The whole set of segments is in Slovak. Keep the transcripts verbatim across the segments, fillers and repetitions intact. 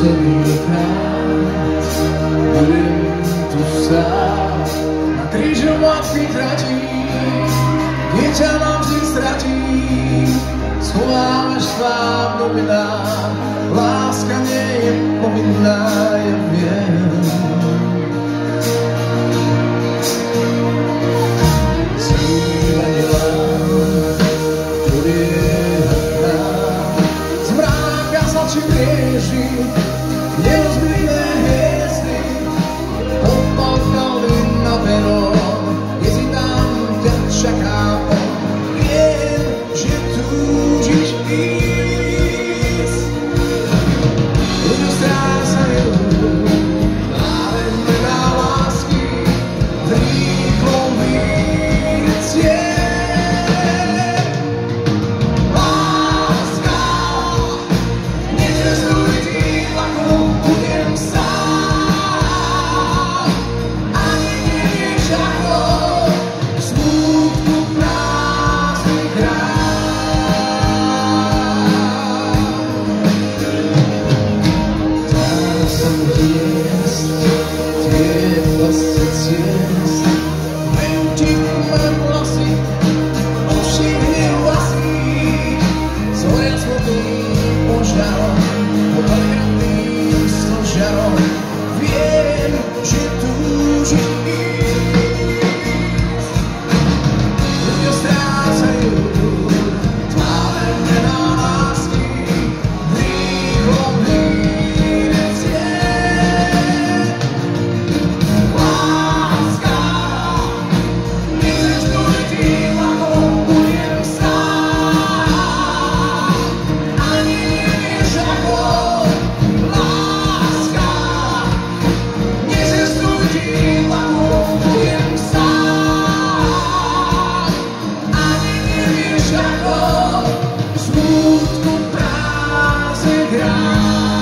poslednýkrát budem tu stáť na križovatky tratí, kde ťa mám vždy stratí. Schovávaš tvár v novinách, láska nie je povinná, ja viem. Snívanie lám, podieha nám, z mráka zlačí prieží, nerozbitné hviezdy, popolkali na perón, kde si tam ťa čaká on. Viem, že túžiš ísť, ľudia strácajú, ale mená lásky v rýchlom výcie. Láska, necestuj ty vlakom, budem sám, ani nevieš ako v smútku prázdny krát. Dám som hviezd, tie vlastne ciest, venčím ma vlasy, oši hnevací, zhoria smutným požarom, popaliatým stožarom. Viem, že túžiš ísť, ľudia strácajú tváre mená lásky v rýchlom výrecie. Láska, necestuj ty vlakom, budem sám, ani nevieš ako. Láska, necestuj ty vlakom, budem sám, ani nevieš ako v smútku prázdny krát.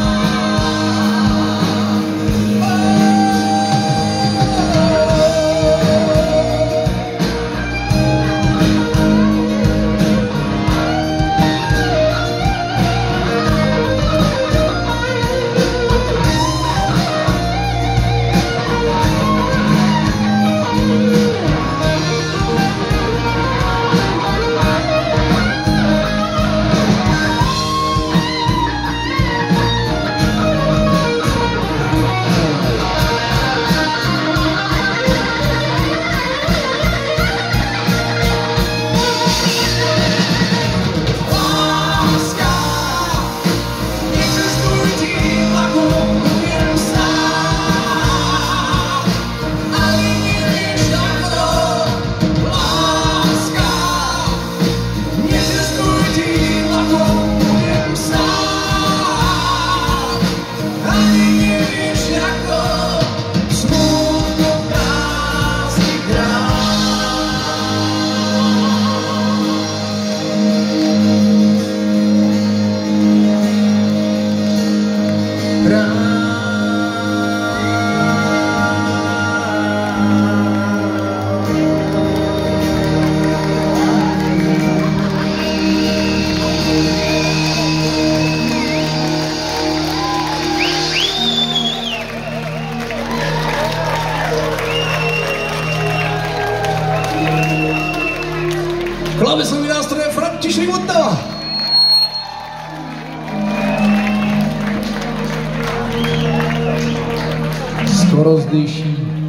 Láska, necestuj ty vlakom, budem sám, ani nevieš ako. Láska, necestuj ty vlakom, budem sám, ani nevieš ako v smútku prázdny krát. Klávesový nástroj je František Votava. Skoro zdýší.